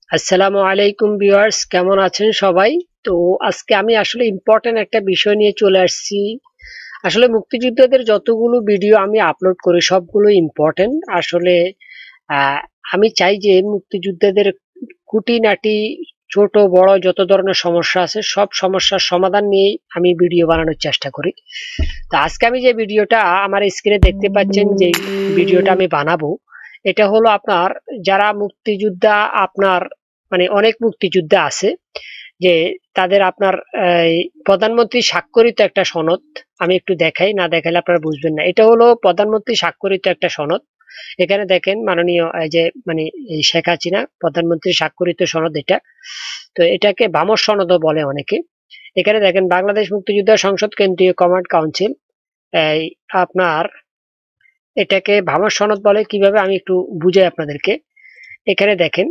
আসসালামু আলাইকুম ভিউয়ার্স, কেমন আছেন সবাই? তো আজকে আমি আসলে ইম্পর্টেন্ট একটা বিষয় নিয়ে চলে আসছি। আসলে মুক্তিযোদ্ধাদের যতগুলো ভিডিও আমি আপলোড করি সবগুলো ইম্পর্টেন্ট। আসলে আহ, আমি চাই যে মুক্তিযোদ্ধাদের খুঁটিনাটি ছোট বড় যত ধরনের সমস্যা আছে সব সমস্যার সমাধান নিয়েই আমি ভিডিও বানানোর চেষ্টা করি। তো আজকে আমি যে ভিডিওটা আমার স্ক্রিনে দেখতে পাচ্ছেন, যে ভিডিওটা আমি বানাবো, এটা হলো আপনার যারা মুক্তিযোদ্ধা, আপনার মানে অনেক মুক্তিযোদ্ধা আছে যে তাদের আপনার এই, প্রধানমন্ত্রী স্বাক্ষরিত একটা সনদ। আমি একটু দেখাই, না দেখাইলে আপনারা বুঝবেন না। এটা হলো প্রধানমন্ত্রী স্বাক্ষরিত একটা সনদ। এখানে দেখেন মাননীয় এই যে মানে এই শেখ হাসিনা প্রধানমন্ত্রী স্বাক্ষরিত সনদ এটা। তো এটাকে ভামর সনদও বলে অনেকে। এখানে দেখেন বাংলাদেশ মুক্তিযোদ্ধা সংসদ কেন্দ্রীয় কমান্ড কাউন্সিল, এই আপনার এটাকে ভামর সনদ বলে কিভাবে আমি একটু বুঝাই আপনাদেরকে। এখানে দেখেন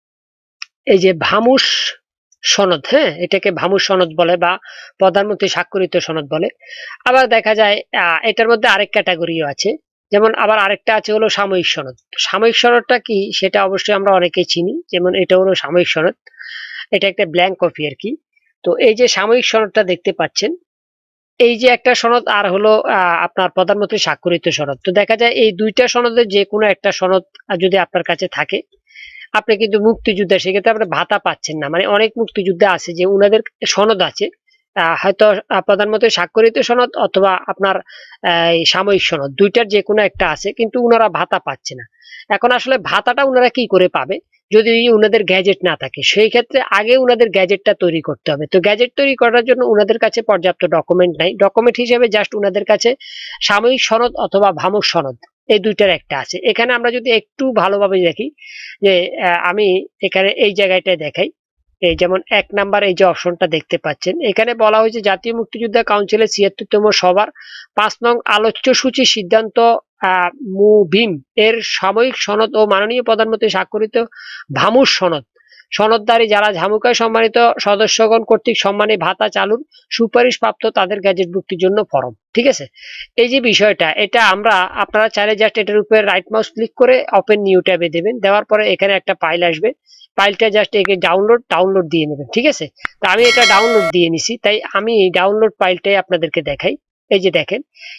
এই যে ভামুস সনদ, হ্যাঁ, এটাকে ভামুস সনদ বলে বা প্রধানমন্ত্রী স্বাক্ষরিত সনদ বলে। আবার দেখা যায় এটার মধ্যে আরেক ক্যাটাগরিও আছে। যেমন আবার আরেকটা আছে হলো সাময়িক সনদ। সাময়িক সনদটা কি সেটা অবশ্যই আমরা অনেকেই চিনি, যেমন এটা হলো সাময়িক সনদ। এটা একটা ব্ল্যাঙ্ক কপি আর কি। তো এই যে সাময়িক সনদটা দেখতে পাচ্ছেন, এই যে একটা সনদ আর হলো আপনার প্রধানমন্ত্রী স্বাক্ষরিত সনদ। তো দেখা যায় এই দুইটা সনদের যে কোনো একটা সনদ যদি আপনার কাছে থাকে, আপনি কিন্তু মুক্তিযোদ্ধা, সেক্ষেত্রে আপনি ভাতা পাচ্ছেন না। মানে অনেক মুক্তিযোদ্ধা আছে যে উনাদের সনদ আছে, হয়তো প্রধানমন্ত্রী স্বাক্ষরিত সনদ অথবা আপনার সাময়িক সনদ, দুইটার যে কোনো একটা আছে, কিন্তু উনারা ভাতা পাচ্ছে না। এখন আসলে ভাতাটা উনারা কি করে পাবে যদি উনাদের গ্যাজেট না থাকে? সেই ক্ষেত্রে আগে উনাদের গ্যাজেটটা তৈরি করতে হবে। তো গ্যাজেট তৈরি করার জন্য উনাদের কাছে পর্যাপ্ত ডকুমেন্ট নাই। ডকুমেন্ট হিসেবে জাস্ট উনাদের কাছে সাময়িক সনদ অথবা ভামুক সনদ, এই দুইটার একটা আছে। এখানে আমরা যদি একটু ভালোভাবে দেখি যে আমি এখানে এই জায়গাটায় দেখাই। এই যেমন ১ নাম্বার এই যে অপশনটা দেখতে পাচ্ছেন, এখানে বলা হয়েছে জাতীয় মুক্তিযোদ্ধা কাউন্সিলের ৭৬তম সভার ৫ নং আলোচ্য সূচি সিদ্ধান্ত মুভিম এর সাময়িক সনদ ও মাননীয় প্রধানমন্ত্রী স্বাক্ষরিত ভামুস সনদ সনদদারি যারা ঝামুকায় সম্মানিত সদস্যগণ কর্তৃক সম্মানী ভাতা চালুর সুপারিশ প্রাপ্ত তাদের গ্যাজেটভুক্তির জন্য ফরম। ঠিক আছে? এই যে বিষয়টা, এটা আমরা আপনারা চাইলে জাস্ট এটার উপরে রাইট মাউস ক্লিক করে ওপেন নিউ ট্যাবে দেবেন। দেওয়ার পরে এখানে একটা ফাইল আসবে। ফাইলটা জাস্ট একে ডাউনলোড দিয়ে নেবেন। ঠিক আছে? তো আমি এটা ডাউনলোড দিয়ে নিছি, তাই আমি ডাউনলোড ফাইলটাই আপনাদেরকে দেখাই। এই যে দেখেন,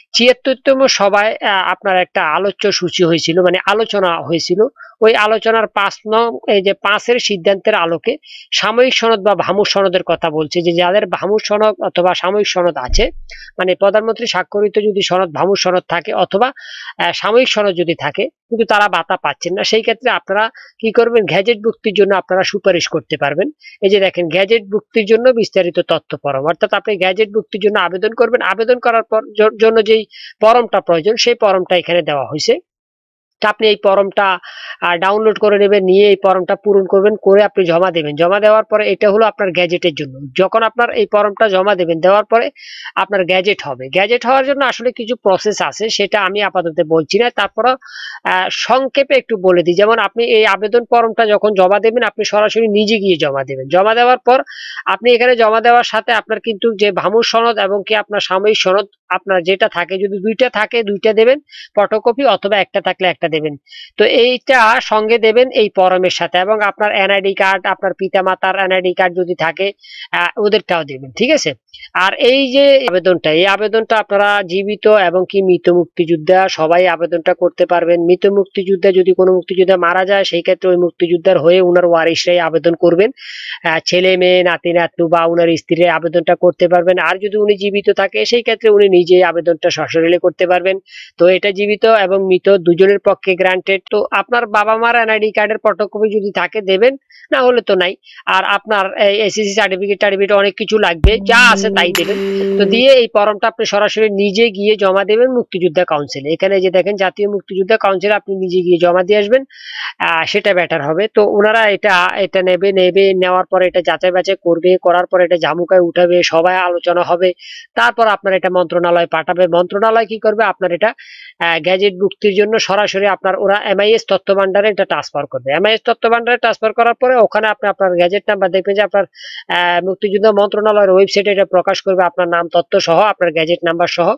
৭৬তম সভায় আপনার একটা আলোচ্য সূচি হয়েছিল, মানে আলোচনা হয়েছিল। ওই আলোচনার ৫ নং এই যে ৫ এর সিদ্ধান্তের আলোকে সাময়িক সনদ বা ভামুক সনদের কথা বলছে, যে যাদের ভামুক সনদ অথবা সাময়িক সনদ আছে, মানে প্রধানমন্ত্রী স্বাক্ষরিত যদি সনদ ভামুক সনদ থাকে অথবা সাময়িক সনদ যদি থাকে, কিন্তু তারা ভাতা পাচ্ছেন না, সেই ক্ষেত্রে আপনারা কি করবেন? গ্যাজেট ভুক্তির জন্য আপনারা সুপারিশ করতে পারবেন। এই যে দেখেন, গ্যাজেট ভুক্তির জন্য বিস্তারিত তথ্য ফরম, অর্থাৎ আপনি গ্যাজেট ভুক্তির জন্য আবেদন করবেন। আবেদন করার পর জন্য যেই ফরমটা প্রয়োজন, সেই ফরমটা এখানে দেওয়া হয়েছে। তা আপনি এই ফর্মটা ডাউনলোড করে নেবেন, নিয়ে এই ফর্মটা পূরণ করবেন, করে আপনি জমা দেবেন। জমা দেওয়ার পরে এটা হলো আপনার গ্যাজেটের জন্য। যখন আপনার এই ফর্মটা জমা দেবেন, দেওয়ার পরে আপনার গ্যাজেট হবে। গ্যাজেট হওয়ার জন্য আসলে কিছু প্রসেস আছে, সেটা আমি আপাতত বলছি না। তারপরও সংক্ষেপে একটু বলে দিই। যেমন আপনি এই আবেদন ফর্মটা যখন জমা দেবেন, আপনি সরাসরি নিজে গিয়ে জমা দেবেন। জমা দেওয়ার পর আপনি এখানে জমা দেওয়ার সাথে আপনার কিন্তু যে ভামুর সনদ এবং কি আপনার সাময়িক সনদ আপনার যেটা থাকে, যদি দুইটা থাকে দুইটা দেবেন ফটোকপি, অথবা একটা থাকলে একটা দেবেন। তো এইটা সঙ্গে দেবেন এই ফরমের সাথে, এবং আপনার এনআইডি কার্ড, আপনার পিতা মাতার এনআইডি কার্ড যদি থাকে ওদেরটাও দেবেন। ঠিক আছে? আর এই যে আবেদনটা, এই আবেদনটা আপনারা জীবিত এবং কি মৃত মুক্তিযোদ্ধা সবাই আবেদনটা করতে পারবেন। মৃত মুক্তিযোদ্ধা যদি কোনো মুক্তিযোদ্ধা মারা যায়, সেই ক্ষেত্রে ওই মুক্তিযোদ্ধার হয়ে উনার ওয়ারিশরাই আবেদন করবেন। ছেলে মেয়ে নাতি নাতনু বা উনার স্ত্রী আবেদনটা করতে পারবেন। আর যদি উনি জীবিত থাকে, সেই ক্ষেত্রে উনি নিজেই আবেদনটা সশরীরে করতে পারবেন। তো এটা জীবিত এবং মৃত দুজনের পক্ষে গ্রান্টেড। তো আপনার বাবা মার এনআইডি কার্ডের ফটোকপি যদি থাকে দেবেন, না হলে তো নাই। আর আপনার এসএসসি সার্টিফিকেট অনেক কিছু লাগবে, যা আছে তাই দেবেন। তো দিয়ে এই ফর্মটা আপনি সরাসরি নিজে গিয়ে জমা দেবেন মুক্তিযোদ্ধা কাউন্সিলে। এখানে যে দেখেন জাতীয় মুক্তিযোদ্ধা কাউন্সিলে আপনি নিজে গিয়ে জমা দিয়ে আসবেন, সেটা বেটার হবে। তো ওনারা এটা এটা নেবে নেওয়ার পরে এটা যাচাই বাছাই করবে, করার পরে এটা জামুকায় উঠাবে, সবাই আলোচনা হবে। তারপর আপনার এটা মন্ত্রণালয় পাঠাবে। মন্ত্রণালয় কি করবে? আপনার এটা গ্যাজেট ভুক্তির জন্য সরাসরি আপনার ওরা এমআইএস তথ্য ভান্ডারে এটা ট্রান্সফার করবে। এমআইএস তথ্য ভান্ডারে ট্রান্সফার করার পরে ওখানে আপনি আপনার গ্যাজেট নাম্বার দেখবেন যে আপনার মুক্তিযুদ্ধ মন্ত্রণালয়ের ওয়েবসাইটে এটা প্রকাশ করবে, আপনার নাম তথ্য সহ আপনার গ্যাজেট নাম্বার সহ।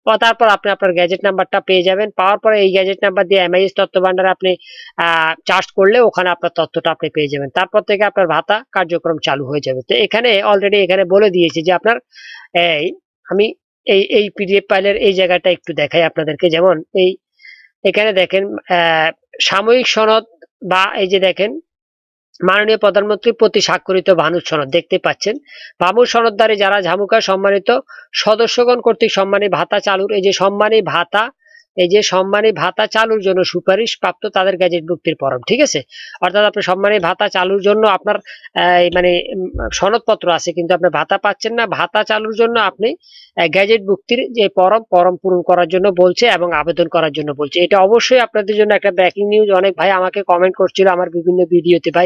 তারপর আপনি আপনার গ্যাজেট নাম্বারটা পেয়ে যাবেন। পাওয়ার পরে এই গ্যাজেট নাম্বার দিয়ে এমআইএস তথ্য ভান্ডারে আপনি চার্জ করলে ওখানে আপনার তথ্যটা আপনি পেয়ে যাবেন। তারপর থেকে আপনার ভাতা কার্যক্রম চালু হয়ে যাবে। তো এখানে অলরেডি এখানে বলে দিয়েছি যে আপনার এই আমি এই পিডিএফ ফাইলের এই জায়গাটা একটু দেখাই আপনাদেরকে। যেমন এখানে দেখেন সাময়িক সনদ বা এই যে দেখেন মাননীয় প্রধানমন্ত্রী প্রতি স্বাক্ষরিত ভানুর সনদ দেখতে পাচ্ছেন। ভানুর সনদধারী যারা ঝামুকা সম্মানিত সদস্যগণ কর্তৃক সম্মানী ভাতা চালুর এই যে সম্মানী ভাতা চালুর জন্য সুপারিশ প্রাপ্ত তাদের গ্যাজেট ভুক্তির ফরম, ঠিক আছে। অর্থাৎ আপনি সম্মানী ভাতা চালুর জন্য আপনার মানে সনদপত্র আছে কিন্তু আপনি ভাতা পাচ্ছেন না, ভাতা চালুর জন্য আপনি গ্যাজেট ভুক্তির যে ফরম পূরণ করার জন্য বলছে এবং আবেদন করার জন্য বলছে। এটা অবশ্যই আপনাদের জন্য একটা ব্রেকিং নিউজ। অনেক ভাই আমাকে কমেন্ট করছিল আমার বিভিন্ন ভিডিওতে, ভাই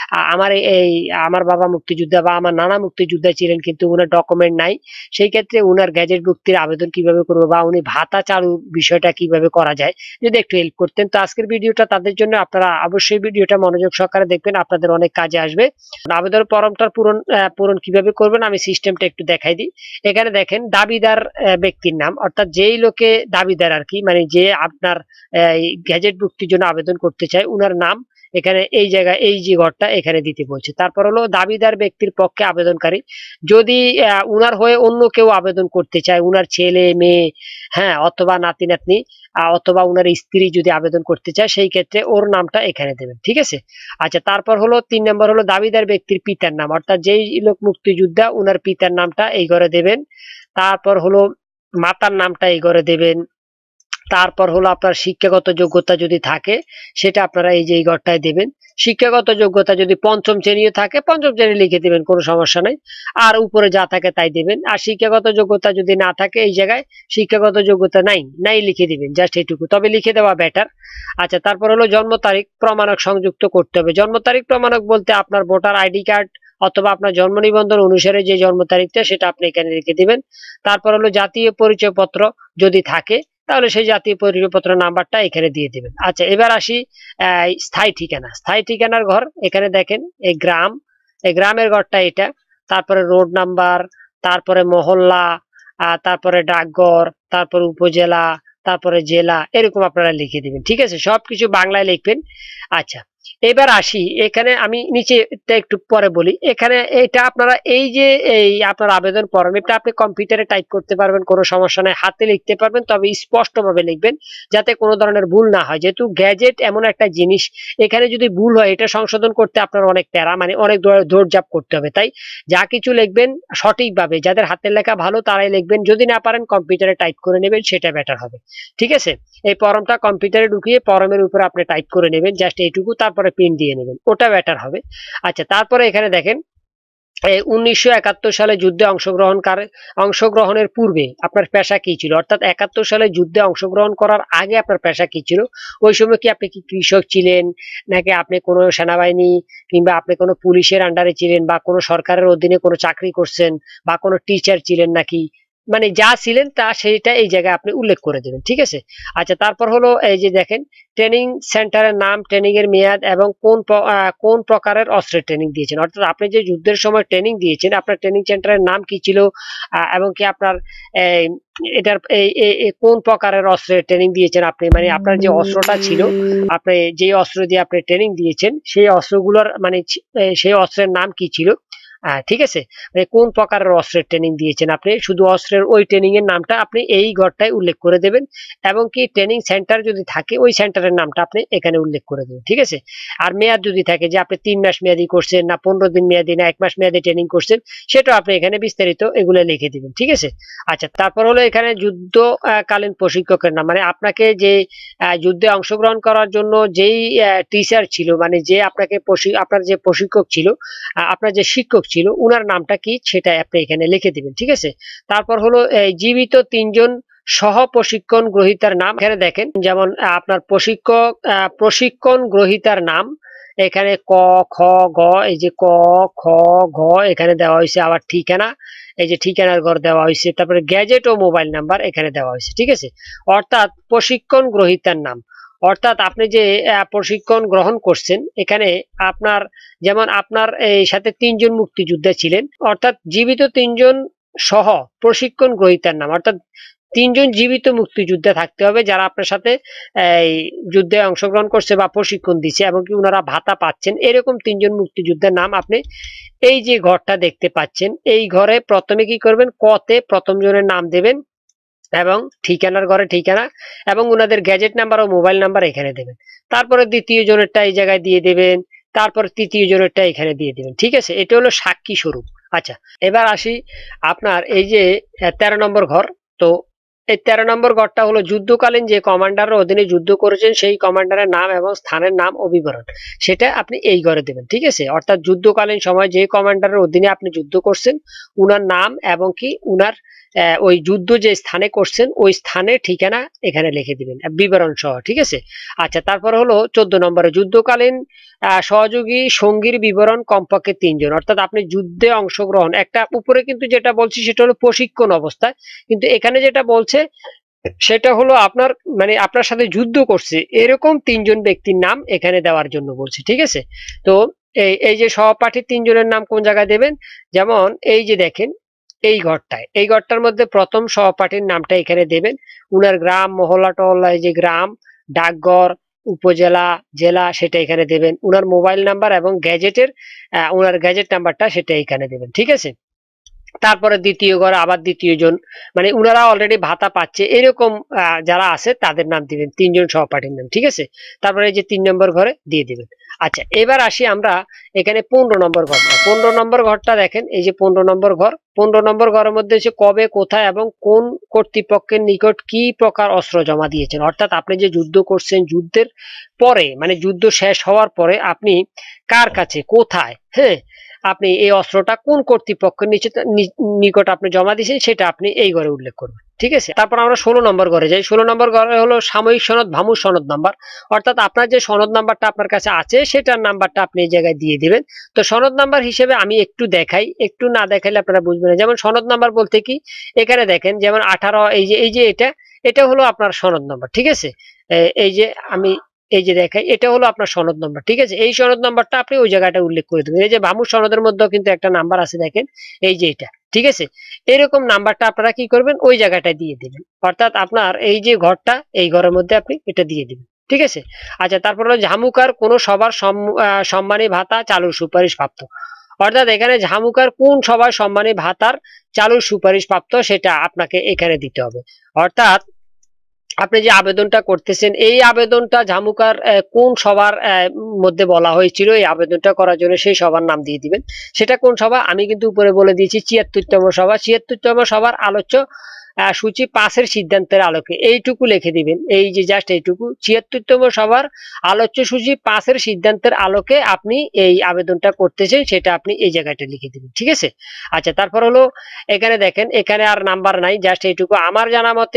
আমার বাবা মুক্তিযোদ্ধা বা আমার নানা মুক্তিযোদ্ধা ছিলেন কিন্তু উনার ডকুমেন্ট নাই, সেই ক্ষেত্রে উনার গ্যাজেট ভুক্তির আবেদন কিভাবে করবো বা উনি ভাতা চালুর বিষয়টা কিভাবে করা যায় যদি একটু হেল্প করতেন। তো আজকের ভিডিওটা তাদের জন্য, আপনারা অবশ্যই ভিডিওটা মনোযোগ সহকারে দেখবেন, আপনাদের অনেক কাজে আসবে। আবেদন ফর্মটার পূরণ কিভাবে করবেন আমি সিস্টেমটা একটু দেখাই দিই। এখানে দেখেন দাবিদার ব্যক্তির নাম, অর্থাৎ যেই লোকে দাবিদার আর কি, মানে যে আপনার গ্যাজেট ভুক্তির জন্য আবেদন করতে চায় উনার নাম এখানে এই জায়গায় এই যে ঘরটা এখানে দিতে বলছে। তারপর হলো দাবিদার ব্যক্তির পক্ষে আবেদনকারী, যদি উনার হয়ে অন্য কেউ আবেদন করতে চায়, উনার ছেলে মেয়ে, হ্যাঁ, অথবা নাতি নাতনি অথবা উনার স্ত্রী যদি আবেদন করতে চায় সেই ক্ষেত্রে ওর নামটা এখানে দেবেন, ঠিক আছে। আচ্ছা, তারপর হলো 3 নম্বর হলো দাবিদার ব্যক্তির পিতার নাম, অর্থাৎ যেই লোক মুক্তিযোদ্ধা উনার পিতার নামটা এই ঘরে দেবেন। তারপর হলো মাতার নামটা এই ঘরে দেবেন। তারপর হলো আপনার শিক্ষাগত যোগ্যতা যদি থাকে সেটা আপনারা এই যে এই ঘরটায় দেবেন। শিক্ষাগত যোগ্যতা যদি পঞ্চম শ্রেণীও থাকে পঞ্চম শ্রেণী লিখে দিবেন, কোনো সমস্যা নাই। আর উপরে যা থাকে তাই দেবেন। আর শিক্ষাগত যোগ্যতা যদি না থাকে এই জায়গায় শিক্ষাগত যোগ্যতা নাই লিখে দিবেন, জাস্ট এইটুকু, তবে লিখে দেওয়া বেটার। আচ্ছা, তারপর হলো জন্ম তারিখ প্রমাণক সংযুক্ত করতে হবে। জন্ম তারিখ প্রমাণক বলতে আপনার ভোটার আইডি কার্ড অথবা আপনার জন্ম নিবন্ধন অনুসারে যে জন্ম তারিখটা সেটা আপনি এখানে লিখে দিবেন। তারপর হলো জাতীয় পরিচয়পত্র যদি থাকে তাহলে সেই জাতীয় পরিচয়পত্র নাম্বারটা এখানে দিয়ে দিবেন। আচ্ছা, এবার আসি স্থায়ী ঠিকানা। স্থায়ী ঠিকানার ঘর এখানে দেখেন এই গ্রামের ঘরটা এটা, তারপরে রোড নাম্বার, তারপরে মহল্লা, তারপরে ডাকঘর, তারপরে উপজেলা, তারপরে জেলা, এরকম আপনারা লিখে দিবেন, ঠিক আছে। সবকিছু বাংলায় লিখবেন। আচ্ছা, এবার আসি এখানে, আমি নিচে একটু পরে বলি। এখানে এটা আপনারা এই যে আপনার আবেদন ফর্ম, এটা আপনি কম্পিউটারে টাইপ করতে পারবেন, কোনো সমস্যা নাই, হাতে লিখতে পারবেন, তবে স্পষ্টভাবে লিখবেন যাতে কোনো ধরনের ভুল না হয়। যেহেতু গ্যাজেট এমন একটা জিনিস, এখানে যদি ভুল হয় এটা সংশোধন করতে আপনার অনেক প্যারা, মানে অনেক দৌড়ঝাঁপ করতে হবে। তাই যা কিছু লিখবেন সঠিকভাবে, যাদের হাতের লেখা ভালো তারাই লিখবেন, যদি না পারেন কম্পিউটারে টাইপ করে নেবেন, সেটা বেটার হবে, ঠিক আছে। এই ফর্মটা কম্পিউটারে ঢুকিয়ে ফর্মের উপরে আপনি টাইপ করে নেবেন, জাস্ট এইটুকু, তারপরে প্রিন্ট দিয়ে নেবেন, ওটা বেটার হবে। আচ্ছা, তারপরে এখানে দেখেন 1971 সালে যুদ্ধে অংশগ্রহণের পূর্বে আপনার পেশা কি ছিল, অর্থাৎ 71 সালে যুদ্ধে অংশগ্রহণ করার আগে আপনার পেশা কি ছিল। ওই সময় কি আপনি কি কৃষক ছিলেন, নাকি আপনি কোনো সেনাবাহিনী কিংবা আপনি কোনো পুলিশের আন্ডারে ছিলেন, বা কোনো সরকারের অধীনে কোনো চাকরি করছেন, বা কোনো টিচার ছিলেন নাকি, মানে যা ছিলেন তা সেইটা এই জায়গায় আপনি উল্লেখ করে দেবেন, ঠিক আছে। আচ্ছা, তারপর হলো এই যে দেখেন ট্রেনিং সেন্টারের নাম, ট্রেনিং এর মেয়াদ এবং কোন প্রকারের অস্ত্রের ট্রেনিং দিয়েছেন, অর্থাৎ আপনি যে যুদ্ধের সময় ট্রেনিং দিয়েছেন আপনার ট্রেনিং সেন্টারের নাম কি ছিল, এবং কি আপনার এটার কোন প্রকারের অস্ত্রের ট্রেনিং দিয়েছেন আপনি, মানে আপনার যে অস্ত্রটা ছিল, আপনি যে অস্ত্র দিয়ে আপনি ট্রেনিং দিয়েছেন সেই অস্ত্রগুলোর মানে সেই অস্ত্রের নাম কি ছিল, ঠিক আছে। মানে কোন প্রকারের অস্ত্রের ট্রেনিং দিয়েছেন আপনি, শুধু অস্ত্রের ওই ট্রেনিং এর নামটা আপনি এই ঘরটায় উল্লেখ করে দেবেন, এবং কি ট্রেনিং সেন্টার যদি থাকে ওই সেন্টারের নামটা আপনি এখানে উল্লেখ করে দেবেন, ঠিক আছে। আর মেয়াদ যদি থাকে যে আপনি 3 মাস মেয়াদি করছেন, না 15 দিন মেয়াদি, না 1 মাস মেয়াদি ট্রেনিং করছেন, সেটাও আপনি এখানে বিস্তারিত এগুলো লিখে দিবেন, ঠিক আছে। আচ্ছা, তারপর হলো এখানে যুদ্ধকালীন প্রশিক্ষকের নাম, মানে আপনাকে যে যুদ্ধে অংশগ্রহণ করার জন্য যেই টিচার ছিল, মানে যে আপনাকে আপনার যে প্রশিক্ষক ছিল, আপনার যে শিক্ষক ছিল উনার নামটা কি সেটা আপনি এখানে লিখে দিবেন, ঠিক আছে। তারপর হলো জীবিত 3 জন সহ প্রশিক্ষণ গ্রহীতার নাম এখানে দেখেন, যেমন আপনার প্রশিক্ষণ গ্রহীতার নাম এখানে ক, খ, গ, এই যে ক, খ, ঘ এখানে দেওয়া হয়েছে, আবার ঠিকানা, এই যে ঠিকানার ঘর দেওয়া হয়েছে, তারপরে গ্যাজেট ও মোবাইল নাম্বার এখানে দেওয়া হয়েছে, ঠিক আছে। অর্থাৎ প্রশিক্ষণ গ্রহীতার নাম, অর্থাৎ আপনি যে প্রশিক্ষণ গ্রহণ করছেন এখানে আপনার, যেমন আপনার এই সাথে 3 জন মুক্তিযোদ্ধা ছিলেন, অর্থাৎ জীবিত 3 জন সহ প্রশিক্ষণ গ্রহীতার নাম, অর্থাৎ 3 জন জীবিত মুক্তিযোদ্ধা থাকতে হবে যারা আপনার সাথে এই যুদ্ধে অংশগ্রহণ করছে বা প্রশিক্ষণ দিচ্ছে এবং কি ওনারা ভাতা পাচ্ছেন, এরকম 3 জন মুক্তিযোদ্ধার নাম আপনি এই যে ঘরটা দেখতে পাচ্ছেন, এই ঘরে প্রথমে কি করবেন, কতে প্রথম জনের নাম দেবেন এবং ঠিকানার ঘরে ঠিকানা এবং ওনাদের গ্যাজেট নাম্বার ও মোবাইল নাম্বার এখানে দেবেন। তারপরে দ্বিতীয় জনেরটা এই জায়গায় দিয়ে দেবেন, তারপর তৃতীয় জনেরটা এখানে দিয়ে দেবেন। ঠিক আছে, এটা হলো সাক্ষী স্বরূপ। আচ্ছা, এবার আসি আপনার এই যে 13 নম্বর ঘর। তো এই 13 নম্বর ঘরটা হলো যুদ্ধকালীন যে কমান্ডারের অধীনে যুদ্ধ করেছেন সেই কমান্ডারের নাম এবং স্থানের নাম ও বিবরণ, সেটা আপনি এই ঘরে দেবেন। ঠিক আছে, অর্থাৎ যুদ্ধকালীন সময় যে কমান্ডারের অধীনে আপনি যুদ্ধ করছেন উনার নাম এবং কি উনার ওই যুদ্ধ যে স্থানে করছেন ওই স্থানের ঠিকানা এখানে লিখে দিবেন বিবরণ সহ। ঠিক আছে। আচ্ছা, তারপর হলো 14 নম্বরে যুদ্ধকালীন সহযোগী সঙ্গীর বিবরণ কমপক্ষে 3 জন, অর্থাৎ আপনি যুদ্ধে অংশগ্রহণ, একটা উপরে কিন্তু যেটা বলছি সেটা হলো প্রশিক্ষণ অবস্থায়, কিন্তু এখানে যেটা বলছে সেটা হলো আপনার মানে আপনার সাথে যুদ্ধ করছে এরকম 3 জন ব্যক্তির নাম এখানে দেওয়ার জন্য বলছে। ঠিক আছে, তো এই যে সহপাঠী 3 জনের নাম কোন জায়গায় দেবেন, যেমন এই যে দেখেন এই ঘরটায়, এই ঘরটার মধ্যে প্রথম সহপাঠীর নামটা এখানে দেবেন, উনার গ্রাম মহল্লা টহল্লা, এই যে গ্রাম, ডাকঘর, উপজেলা, জেলা সেটা এখানে দেবেন, উনার মোবাইল নাম্বার এবং গ্যাজেটের উনার গ্যাজেট নাম্বারটা সেটা এখানে দেবেন। ঠিক আছে, তারপরে দ্বিতীয় ঘরে আবার দ্বিতীয় জন, মানে উনারা অলরেডি ভাতা পাচ্ছে এরকম যারা আছে তাদের নাম দিবেন, 3 জন সহপাঠীর নাম। ঠিক আছে, তারপরে এই যে 3 নম্বর ঘরে দিয়ে দিবেন। আচ্ছা, এবার আসি আমরা এখানে 15 নম্বর ঘরটা। 15 নম্বর ঘরটা দেখেন, এই যে 15 নম্বর ঘর, 15 নম্বর ঘরের মধ্যে হচ্ছে কবে, কোথায় এবং কোন কর্তৃপক্ষের নিকট কি প্রকার অস্ত্র জমা দিয়েছেন, অর্থাৎ আপনি যে যুদ্ধ করছেন যুদ্ধের পরে মানে যুদ্ধ শেষ হওয়ার পরে আপনি কার কাছে কোথায়, হ্যাঁ, আপনি এই অস্ত্রটা কোন কর্তৃপক্ষের নিকট আপনি জমা দিয়েছেন সেটা আপনি এই ঘরে উল্লেখ করবেন। ঠিক আছে, তারপর আমরা 16 নম্বর ঘরে যাই। 16 নম্বর ঘরে হলো সাময়িক সনদ ভামুর সনদ নাম্বার, অর্থাৎ আপনার যে সনদ নাম্বারটা আপনার কাছে আছে সেটার নাম্বারটা আপনি এই জায়গায় দিয়ে দিবেন। তো সনদ নাম্বার হিসেবে আমি একটু দেখাই, একটু না দেখাইলে আপনারা বুঝবেন না। যেমন সনদ নাম্বার বলতে কি, এখানে দেখেন যেমন 18, এই যে এটা হলো আপনার সনদ নাম্বার। ঠিক আছে, এই যে আমি এই যে দেখাই এটা হলো আপনার সনদ নাম্বার। ঠিক আছে, এই সনদ নাম্বারটা আপনি ওই জায়গাটা উল্লেখ করে দেবেন। এই যে ভামুর সনদের মধ্যেও কিন্তু একটা নাম্বার আছে দেখেন, এই যে এটা। ঠিক আছে, এরকম নাম্বারটা আপনারা কি করবেন, ওই জায়গাটায় দিয়ে দিবেন, অর্থাৎ আপনার এই যে ঘরটা এই ঘরের মধ্যে আপনি এটা দিয়ে দিবেন। ঠিক আছে। আচ্ছা, তারপর হলো ঝামুকার কোন সবার সম্মানী ভাতা চালুর সুপারিশ প্রাপ্ত, অর্থাৎ এখানে ঝামুকার কোন সবার সম্মানী ভাতার চালুর সুপারিশ প্রাপ্ত সেটা আপনাকে এখানে দিতে হবে। অর্থাৎ আপনি যে আবেদনটা করতেছেন এই আবেদনটা ঝামুকার কোন সবার মধ্যে বলা হয়েছিল এই আবেদনটা করার জন্য সেই সবার নাম দিয়ে দিবেন। সেটা কোন সভা আমি কিন্তু উপরে বলে দিয়েছি, ৭৪তম সভা। ৭৪তম সভার আলোচ্য সূচি 5-এর সিদ্ধান্তের আলোকে এইটুকু লিখে দিবেন, এই যে জাস্ট এইটুকু, ৭৪তম সভার আলোচ্য সূচি 5-এর সিদ্ধান্তের আলোকে আপনি এই আবেদনটা করতেছেন সেটা আপনি এই জায়গাটা লিখে দিবেন। ঠিক আছে। আচ্ছা, তারপর হলো এখানে দেখেন এখানে আর নাম্বার নাই, জাস্ট এইটুকু। আমার জানা মতে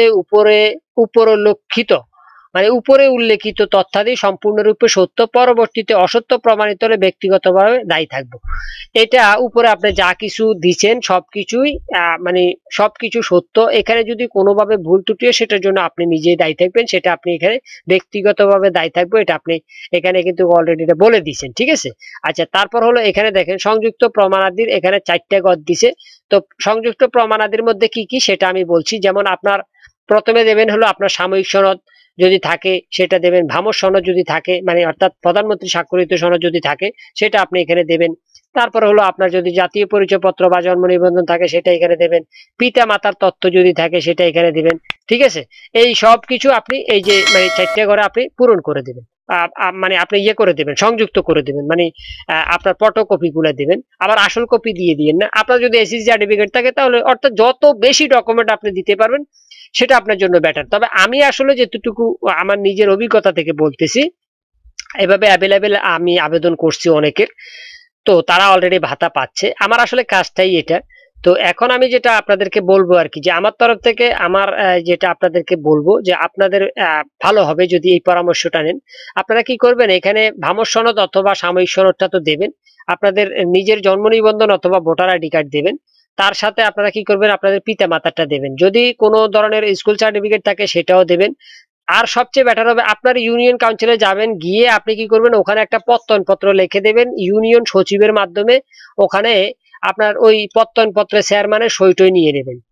উপরোল্লেখিত মানে উপরে উল্লেখিত তথ্যাদি সম্পূর্ণরূপে সত্য, পরবর্তীতে অসত্য প্রমাণিত হলে ব্যক্তিগতভাবে দায়ী থাকবো। এটা উপরে আপনি যা কিছু দিচ্ছেন সবকিছুই মানে সবকিছু সত্য, এখানে যদি কোনোভাবে ভুল ত্রুটি হয় সেটার জন্য আপনি নিজেই দায়ী থাকবেন, সেটা আপনি এখানে ব্যক্তিগতভাবে দায়ী থাকবো, এটা আপনি এখানে কিন্তু অলরেডি এটা বলে দিচ্ছেন। ঠিক আছে। আচ্ছা, তারপর হলো এখানে দেখেন সংযুক্ত প্রমাণাদির এখানে 4টা গদ দিছে। তো সংযুক্ত প্রমাণাদির মধ্যে কি কি সেটা আমি বলছি। যেমন আপনার প্রথমে দেবেন হলো আপনার সাময়িক সনদ যদি থাকে সেটা দেবেন, ভামর সনদ যদি থাকে মানে অর্থাৎ প্রধানমন্ত্রী স্বাক্ষরিত সনদ যদি থাকে সেটা আপনি এখানে দেবেন। তারপর হলো আপনার যদি জাতীয় পরিচয়পত্র বা জন্ম নিবন্ধন থাকে সেটা এখানে দেবেন, পিতা মাতার তথ্য যদি থাকে সেটা এখানে দিবেন। ঠিক আছে, এই সব কিছু আপনি এই যে মানে 4টা ঘরে আপনি পূরণ করে দেবেন, মানে আপনি ইয়ে করে দেবেন, সংযুক্ত করে দেবেন, মানে আপনার ফটোকপি গুলো দেবেন, আবার আসল কপি দিয়ে দিয়েন না। আপনার যদি এসএসসি সার্টিফিকেট থাকে তাহলে অর্থাৎ যত বেশি ডকুমেন্ট আপনি দিতে পারবেন সেটা আপনার জন্য বেটার। তবে আমি আসলে যেটুকু আমার নিজের অভিজ্ঞতা থেকে বলতেছি, এভাবে অ্যাভেলেবেল আমি আবেদন করছি অনেকের, তো তারা অলরেডি ভাতা পাচ্ছে। আমার আসলে কাজটাই এটা। তো এখন আমি যেটা আপনাদেরকে বলবো আর কি, যে আমার তরফ থেকে আমার যেটা আপনাদেরকে বলবো যে আপনাদের ভালো হবে যদি এই পরামর্শটা নেন। আপনারা কি করবেন, এখানে ভামর সনদ অথবা সাময়িক সনদটা তো দেবেন, আপনাদের নিজের জন্ম নিবন্ধন অথবা ভোটার আইডি কার্ড দেবেন, তার সাথে আপনারা কি করবেন আপনাদের পিতা মাতারটা দেবেন, যদি কোনো ধরনের স্কুল সার্টিফিকেট থাকে সেটাও দেবেন। আর সবচেয়ে বেটার হবে আপনার ইউনিয়ন কাউন্সিলে যাবেন, গিয়ে আপনি কি করবেন ওখানে একটা প্রত্যয়নপত্র লিখে দেবেন ইউনিয়ন সচিবের মাধ্যমে, ওখানে আপনার ওই প্রত্যয়নপত্রের চেয়ারম্যানের সইটই নিয়ে নেবেন।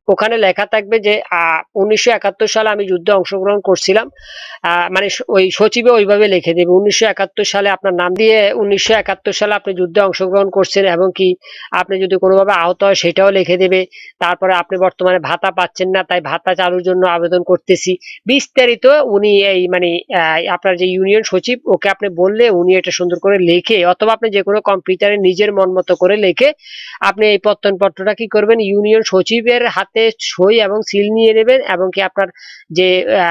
ওখানে লেখা থাকবে যে 1971 সালে আমি যুদ্ধে অংশগ্রহণ করছিলাম, মানে ওই সচিবে ওইভাবে লিখে দেবে 1971 সালে আপনার নাম দিয়ে 1971 সালে আপনি যুদ্ধে অংশগ্রহণ করছেন এবং কি আপনি যদি কোনোভাবে আহত হয় সেটাও লিখে দেবে। তারপরে আপনি বর্তমানে ভাতা পাচ্ছেন না, তাই ভাতা চালুর জন্য আবেদন করতেছি, বিস্তারিত উনি এই মানে আপনার যে ইউনিয়ন সচিব ওকে আপনি বললে উনি এটা সুন্দর করে লেখে, অথবা আপনি যে কোনো কম্পিউটারে নিজের মন মতো করে লিখে আপনি এই প্রত্যয়নপত্রটা কি করবেন, ইউনিয়ন সচিবের হাতে সই এবং সিল নিয়ে নেবেন এবং কি আপনার যে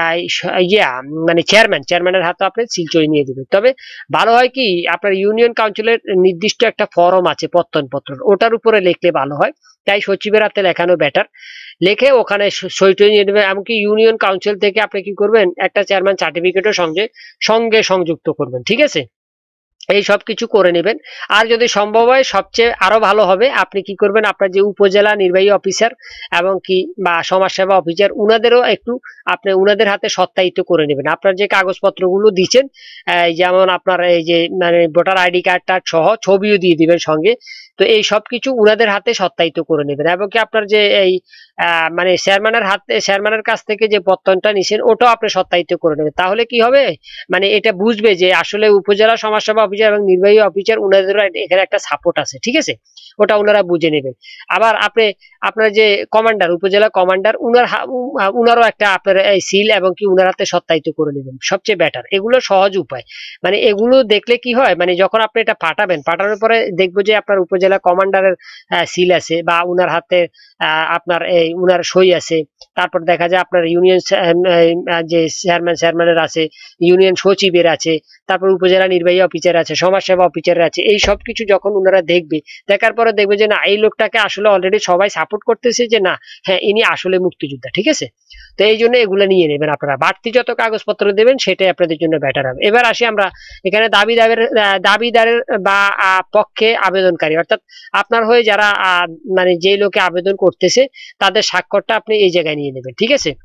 মানে চেয়ারম্যানের হাতে আপনি সিল সই নিয়ে দেবেন। তবে ভালো হয় কি আপনার ইউনিয়ন কাউন্সিলের নির্দিষ্ট একটা ফরম আছে প্রত্যয়নপত্র, ওটার উপরে লিখলে ভালো হয়, তাই সচিবের হাতে লেখানো বেটার। লিখে ওখানে সই টই নিয়ে দেবেন। এমনকি ইউনিয়ন কাউন্সিল থেকে আপনি কি করবেন, একটা চেয়ারম্যান সার্টিফিকেটও সঙ্গে সংযুক্ত করবেন, ঠিক আছে। এই সব কিছু করে নেবেন। আর যদি সম্ভব হয় সবচেয়ে আরো ভালো হবে আপনি কি করবেন, আপনার যে উপজেলা নির্বাহী অফিসার এবং কি বা সমাজসেবা অফিসার উনাদেরও একটু আপনি উনাদের হাতে সত্যায়িত করে নেবেন আপনার যে কাগজপত্রগুলো দিচ্ছেন, যেমন আপনার এই যে মানে ভোটার আইডি কার্ডটা সহ ছবিও দিয়ে দিবেন সঙ্গে। তো এই সব কিছু উনাদের হাতে সত্যায়িত করে নেবেন এবং কি আপনার যে এই মানে চেয়ারম্যানের কাছ থেকে যে প্রত্যয়নটা নিছেন ওটাও আপনি সত্যায়িত করে নেবেন। তাহলে কি হবে, মানে এটা বুঝবে যে আসলে উপজেলা সমাজসেবা অফিসার এবং নির্বাহী অফিসার উনাদের এখানে একটা সাপোর্ট আছে, ঠিক আছে, ওটা ওনারা বুঝে নেবেন। আবার আপনার যে কমান্ডার, উপজেলা কমান্ডার উনারও একটা আপনার এই সিল এবং কি উনার হাতে সত্যায়িত করে নেবেন, সবচেয়ে বেটার। এগুলো সহজ উপায়, মানে এগুলো দেখলে কি হয়, মানে যখন আপনি এটা পাঠানোর পরে দেখবো যে আপনার উপজেলা কমান্ডারের সিল আছে বা উনার হাতে আপনার এই উনার সই আছে, তারপর দেখা যায় আপনার ইউনিয়ন যে চেয়ারম্যানের আছে, ইউনিয়ন সচিবের আছে, তারপর উপজেলা নির্বাহী অফিসার আছে, সমাজসেবা অফিসার আছে, এই সব কিছু যখন ওনারা দেখবে, দেখার পরে দেখবে যে না এই লোকটাকে আসলে অলরেডি সবাই সাপোর্ট করতেছে, যে না হ্যাঁ ইনি আসলে মুক্তিযোদ্ধা, ঠিক আছে। তো এই জন্য এগুলো নিয়ে নেবেন আপনারা, বাড়তি যত কাগজপত্র দেবেন সেটাই আপনাদের জন্য বেটার হবে। এবার আসি আমরা এখানে দাবিদারের বা পক্ষে আবেদনকারী, অর্থাৎ আপনার হয়ে যারা মানে যে লোকে আবেদন করতেছে তাদের স্বাক্ষরটা আপনি এই জায়গায় নিয়ে নেবেন, ঠিক আছে।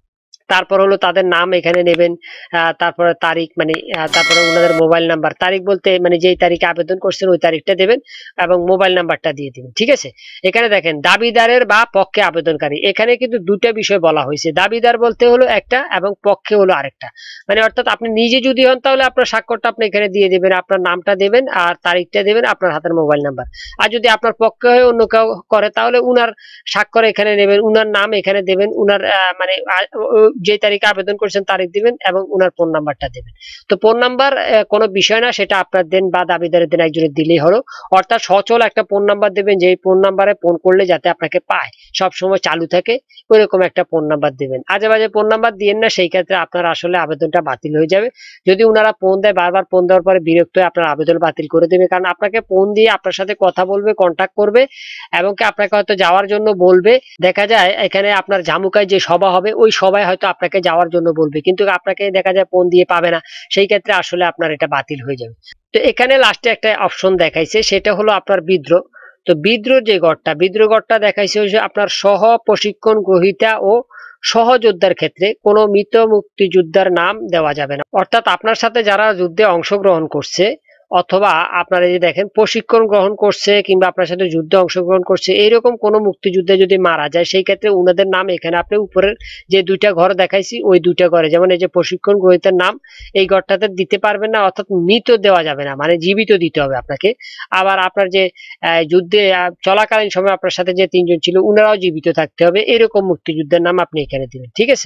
তারপর হলো তাদের নাম এখানে নেবেন, তারপরে তারিখ মানে তারপরে ওনাদের মোবাইল নাম্বার, তারিখ বলতে মানে যেই তারিখে আবেদন করছেন ওই তারিখটা দেবেন এবং মোবাইল নাম্বারটা দিয়ে দিবেন, ঠিক আছে। এখানে দেখেন দাবিদারের বা পক্ষে আবেদনকারী, এখানে কিন্তু দুটা বিষয় বলা হয়েছে, দাবিদার বলতে হলো একটা এবং পক্ষে হলো আরেকটা। মানে অর্থাৎ আপনি নিজে যদি হন তাহলে আপনার স্বাক্ষরটা আপনি এখানে দিয়ে দেবেন, আপনার নামটা দেবেন আর তারিখটা দেবেন, আপনার হাতের মোবাইল নাম্বার। আর যদি আপনার পক্ষে হয়ে অন্য কেউ করে তাহলে উনার স্বাক্ষর এখানে নেবেন, উনার নাম এখানে দেবেন, উনার মানে যে তারিখে আবেদন করছেন তারিখ দিবেন এবং উনার ফোন নাম্বারটা দেবেন। তো ফোন নাম্বার কোনো বিষয় না, সেটা আপনার দেন বা দাবিদারের দেন একজনের দিলেই হলো। অর্থাৎ সচল একটা ফোন নাম্বার দেবেন, যে ফোন নাম্বারে ফোন করলে যাতে আপনাকে পায়, সব সময় চালু থাকে, ওইরকম একটা ফোন নাম্বার দেবেন। আজে বাজে ফোন নাম্বার দিয়েন না, সেই ক্ষেত্রে আপনার আসলে আবেদনটা বাতিল হয়ে যাবে। যদি উনারা ফোন দেয়, বারবার ফোন দেওয়ার পরে বিরক্ত হয়ে আপনার আবেদন বাতিল করে দেবে, কারণ আপনাকে ফোন দিয়ে আপনার সাথে কথা বলবে, কন্ট্যাক্ট করবে এবং কি আপনাকে হয়তো যাওয়ার জন্য বলবে। দেখা যায় এখানে আপনার জামুকায় যে সভা হবে ওই সভায় হয়তো আপনাকে যাওয়ার জন্য বলবে, কিন্তু আপনাকে দেখা যায় ফোন দিয়ে পাবে না, সেই ক্ষেত্রে আসলে আপনার এটা বাতিল হয়ে যাবে। তো এখানে লাস্টে একটা অপশন দেখাইছে, সেটা হলো আপনার বিদ্রোহ। তো বিদ্রোহ গড়টা দেখাইছে হচ্ছে আপনার সহ প্রশিক্ষণ গ্রহীতা ও সহযোদ্ধার ক্ষেত্রে কোনো মৃত মুক্তিযোদ্ধার নাম দেওয়া যাবে না। অর্থাৎ আপনার সাথে যারা যুদ্ধে অংশগ্রহণ করছে অথবা আপনারা যে দেখেন প্রশিক্ষণ গ্রহণ করছে কিংবা আপনার সাথে যুদ্ধে অংশগ্রহণ করছে, এইরকম কোনো মুক্তিযুদ্ধে যদি মারা যায় সেই ক্ষেত্রে উনাদের নাম এখানে আপনি উপরের যে দুইটা ঘর দেখাইছি ওই দুইটা ঘরে, যেমন এই যে প্রশিক্ষণ গ্রহীতার নাম এই ঘরটাতে দিতে পারবেন না, অর্থাৎ মৃত দেওয়া যাবে না, মানে জীবিত দিতে হবে আপনাকে। আবার আপনার যে যুদ্ধে চলাকালীন সময় আপনার সাথে যে তিনজন ছিল উনারাও জীবিত থাকতে হবে, এরকম মুক্তিযুদ্ধের নাম আপনি এখানে দিবেন, ঠিক আছে।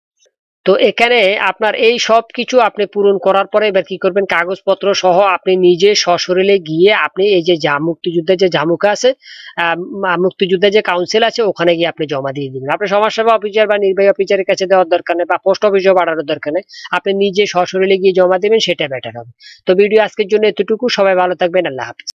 তো এখানে আপনার এই সব কিছু আপনি পূরণ করার পরে এবার কি করবেন, কাগজপত্র সহ আপনি নিজে সশরীরে গিয়ে আপনি এই যে মুক্তিযুদ্ধের যে জামুকা আছে, মুক্তিযুদ্ধের যে কাউন্সিল আছে ওখানে গিয়ে আপনি জমা দিয়ে দিবেন। আপনি সমাজসেবা অফিসার বা নির্বাহী অফিসারের কাছে দেওয়ার দরকার নেই বা পোস্ট অফিসেও পাঠানোর দরকার নেই, আপনি নিজে সশরীরে গিয়ে জমা দিবেন, সেটা বেটার হবে। তো ভিডিও আজকের জন্য এতটুকু, সবাই ভালো থাকবেন, আল্লাহ হাফেজ।